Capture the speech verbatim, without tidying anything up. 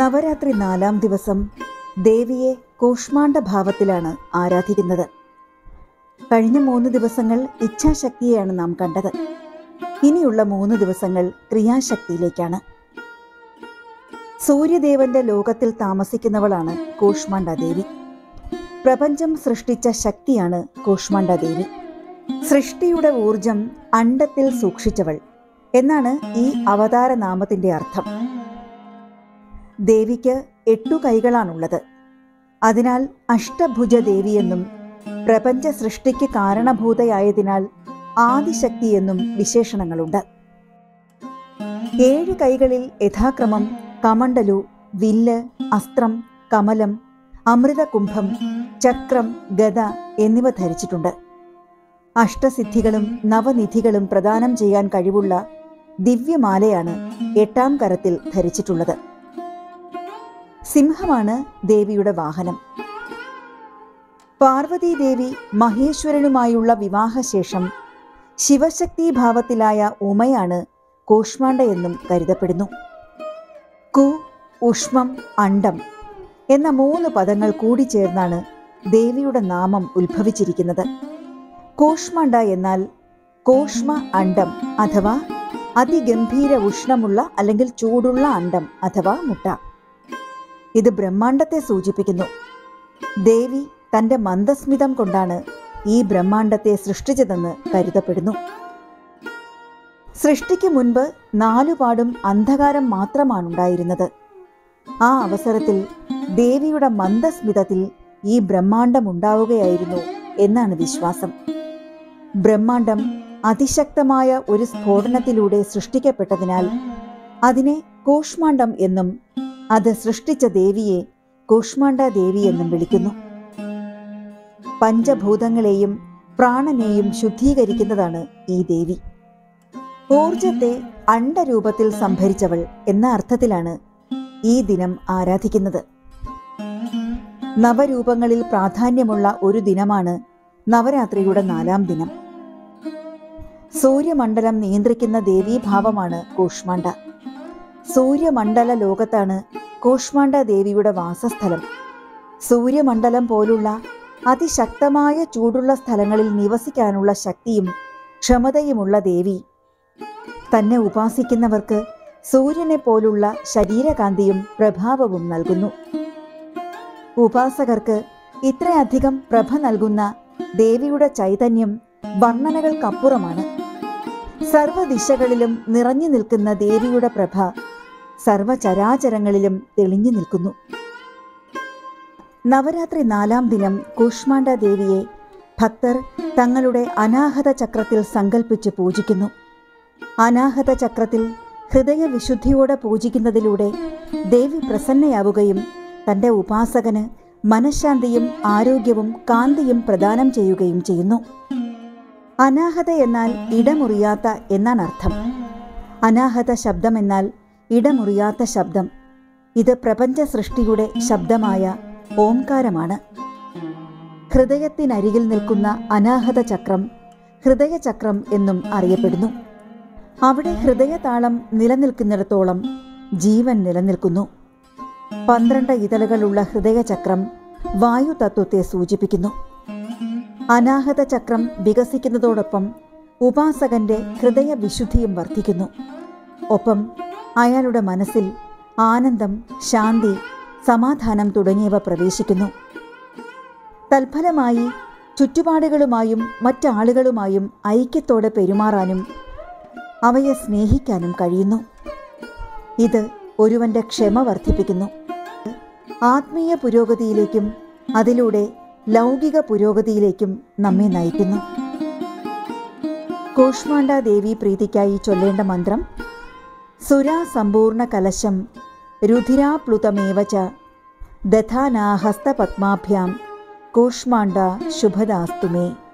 നവരാത്രി നാലാം ദിവസം ദേവിയെ കൂഷ്മാണ്ഡ ഭാവത്തിലാണ് ആരാധിക്കുന്നത്. കഴിഞ്ഞ മൂന്ന് ദിവസങ്ങൾ ഇച്ഛാശക്തിയെയാണ് നാം കണ്ടത്. ഇനിയുള്ള മൂന്ന് ദിവസങ്ങൾ ക്രിയാശക്തിയിലേക്കാണ്. സൂര്യദേവന്റെ ലോകത്തിൽ താമസിക്കുന്നവളാണ് കൂഷ്മാണ്ഡ ദേവി. പ്രപഞ്ചം സൃഷ്ടിച്ച ശക്തിയാണ് കൂഷ്മാണ്ഡ ദേവി. സൃഷ്ടിയുടെ ഊർജം അണ്ഡത്തിൽ സൂക്ഷിച്ചവൾ എന്നാണ് ഈ അവതാര നാമത്തിന്റെ അർത്ഥം. ദേവിക്ക് എട്ടു കൈകളാണുള്ളത്. അതിനാൽ അഷ്ടഭുജ ദേവിയെന്നും പ്രപഞ്ച സൃഷ്ടിക്ക് കാരണഭൂതയായതിനാൽ ആദിശക്തിയെന്നും വിശേഷണങ്ങളുണ്ട്. ഏഴ് കൈകളിൽ യഥാക്രമം കമണ്ഡലു, വില്ല്, അസ്ത്രം, കമലം, അമൃതകുംഭം, ചക്രം, ഗദ എന്നിവ ധരിച്ചിട്ടുണ്ട്. അഷ്ടസിദ്ധികളും നവനിധികളും പ്രദാനം ചെയ്യാൻ കഴിവുള്ള ദിവ്യമാലയാണ് എട്ടാം കരത്തിൽ ധരിച്ചിട്ടുള്ളത്. സിംഹമാണ് ദേവിയുടെ വാഹനം. പാർവതീദേവി മഹേശ്വരനുമായുള്ള വിവാഹശേഷം ശിവശക്തി ഭാവത്തിലായ ഉമയാണ് കൂഷ്മാണ്ഡ എന്നും കരുതപ്പെടുന്നു. കു, ഉഷ്മം, അണ്ഡം എന്ന മൂന്ന് പദങ്ങൾ കൂടിച്ചേർന്നാണ് ദേവിയുടെ നാമം ഉത്ഭവിച്ചിരിക്കുന്നത്. കൂഷ്മാണ്ഡ എന്നാൽ കൂഷ്മ അണ്ഡം അഥവാ അതിഗംഭീര ഉഷ്ണമുള്ള അല്ലെങ്കിൽ ചൂടുള്ള അണ്ഡം അഥവാ മുട്ട. ഇത് ബ്രഹ്മാണ്ഡത്തെ സൂചിപ്പിക്കുന്നു. ദേവി തന്റെ മന്ദസ്മിതം കൊണ്ടാണ് ഈ ബ്രഹ്മാണ്ഡത്തെ സൃഷ്ടിച്ചതെന്ന് കരുതപ്പെടുന്നു. സൃഷ്ടിക്ക് മുൻപ് നാലുപാടും അന്ധകാരം മാത്രമാണുണ്ടായിരുന്നത്. ആ അവസരത്തിൽ ദേവിയുടെ മന്ദസ്മിതത്തിൽ ഈ ബ്രഹ്മാണ്ഡം ഉണ്ടാവുകയായിരുന്നു എന്നാണ് വിശ്വാസം. ബ്രഹ്മാണ്ഡം അതിശക്തമായ ഒരു സ്ഫോടനത്തിലൂടെ സൃഷ്ടിക്കപ്പെട്ടതിനാൽ അതിനെ കൂഷ്മാണ്ഡം എന്നും അത് സൃഷ്ടിച്ച ദേവിയെ കൂഷ്മാണ്ഡ ദേവി എന്നും വിളിക്കുന്നു. പഞ്ചഭൂതങ്ങളെയും പ്രാണനെയും ശുദ്ധീകരിക്കുന്നതാണ് ഈ ദേവി. ഊർജത്തെ അണ്ഡരൂപത്തിൽ സംഭരിച്ചവൾ എന്ന അർത്ഥത്തിലാണ് ഈ ദിനം ആരാധിക്കുന്നത്. നവരൂപങ്ങളിൽ പ്രാധാന്യമുള്ള ഒരു ദിനമാണ് നവരാത്രിയുടെ നാലാം ദിനം. സൂര്യമണ്ഡലം നിയന്ത്രിക്കുന്ന ദേവീഭാവമാണ് കൂഷ്മാണ്ഡ. സൂര്യമണ്ഡല ലോകത്താണ് കൂഷ്മാണ്ഡ ദേവിയുടെ വാസസ്ഥലം. സൂര്യമണ്ഡലം പോലുള്ള അതിശക്തമായ ചൂടുള്ള സ്ഥലങ്ങളിൽ നിവസിക്കാനുള്ള ശക്തിയും ക്ഷമതയുമുള്ള ദേവി തന്നെ ഉപാസിക്കുന്നവർക്ക് സൂര്യനെ പോലുള്ള ശരീരകാന്തിയും പ്രഭാവവും നൽകുന്നു. ഉപാസകർക്ക് ഇത്രയധികം പ്രഭ നൽകുന്ന ദേവിയുടെ ചൈതന്യം വർണ്ണനകൾക്കപ്പുറമാണ്. സർവദിശകളിലും നിറഞ്ഞു നിൽക്കുന്ന ദേവിയുടെ പ്രഭ സർവചരാചരങ്ങളിലും തെളിഞ്ഞു നിൽക്കുന്നു. നവരാത്രി നാലാം ദിനം കൂഷ്മാണ്ഡ ദേവിയെ ഭക്തർ തങ്ങളുടെ അനാഹത ചക്രത്തിൽ സങ്കല്പിച്ച് പൂജിക്കുന്നു. അനാഹത ചക്രത്തിൽ ഹൃദയവിശുദ്ധിയോടെ പൂജിക്കുന്നതിലൂടെ ദേവി പ്രസന്നയാവുകയും തൻ്റെ ഉപാസകന് മനഃശാന്തിയും ആരോഗ്യവും കാന്തിയും പ്രദാനം ചെയ്യുകയും ചെയ്യുന്നു. അനാഹത എന്നാൽ ഇടമുറിയാത്ത എന്നാണ് അർത്ഥം. അനാഹത ശബ്ദം എന്നാൽ ഇടമുറിയാത്ത ശബ്ദം. ഇത് പ്രപഞ്ച സൃഷ്ടിയുടെ ശബ്ദമായ ഓംകാരമാണ്. ഹൃദയത്തിനരികിൽ നിൽക്കുന്ന അനാഹത ചക്രം ഹൃദയചക്രം എന്നും അറിയപ്പെടുന്നു. അവിടെ ഹൃദയതാളം നിലനിൽക്കുന്നിടത്തോളം ജീവൻ നിലനിൽക്കുന്നു. പന്ത്രണ്ട് ഇതളുകളുള്ള ഹൃദയചക്രം വായുതത്വത്തെ സൂചിപ്പിക്കുന്നു. അനാഹത ചക്രം വികസിക്കുന്നതോടൊപ്പം ഉപാസകന്റെ ഹൃദയവിശുദ്ധിയും വർദ്ധിക്കുന്നു. ഒപ്പം അയാളുടെ മനസ്സിൽ ആനന്ദം, ശാന്തി, സമാധാനം തുടങ്ങിയവ പ്രവേശിക്കുന്നു. തൽഫലമായി ചുറ്റുപാടുകളുമായും മറ്റാളുകളുമായും ഐക്യത്തോടെ പെരുമാറാനും അവയെ സ്നേഹിക്കാനും കഴിയുന്നു. ഇത് ഒരുവന്റെ ക്ഷമ വർദ്ധിപ്പിക്കുന്നു. ആത്മീയ പുരോഗതിയിലേക്കും അതിലൂടെ ലൗകിക പുരോഗതിയിലേക്കും നമ്മെ നയിക്കുന്നു. കൂഷ്മാണ്ഡ ദേവി പ്രീതിക്കായി ചൊല്ലേണ്ട മന്ത്രം: സുരാ സമ്പൂർണ്ണ കലശം രുധിരാപ്ലുതമേവച ദധാനാ ഹസ്തപത്മാഭ്യാം കൂഷ്മാണ്ഡ ശുഭദാസ്തുമേ.